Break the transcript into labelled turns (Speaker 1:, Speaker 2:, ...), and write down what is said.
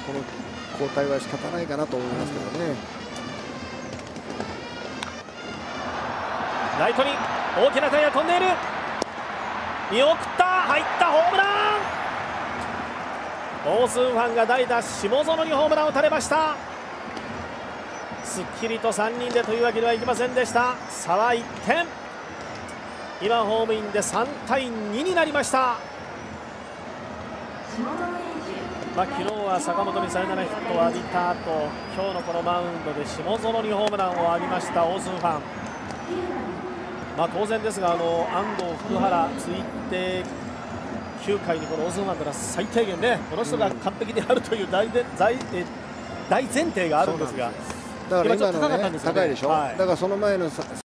Speaker 1: この交代は仕方ないかなと思いますけどね。
Speaker 2: ライトに大きなタイヤ飛んでいる。見送った、入ったホームラン。オースンファンが代打下園にホームランを打たれました。すっきりと3人でというわけにはいきませんでした。差は1点。今ホームインで3対2になりました。昨日は坂本にサヨナラヒットを浴びた後、今日のこのマウンドで下園にホームランを浴びましたオースンファン。当然ですが、安藤、福原ついて9回にこのオースンファンから最低限ね、この人が完璧であるという大前提があるんですが、
Speaker 1: だから今のね、
Speaker 2: 高いでしょ、
Speaker 1: だからその前の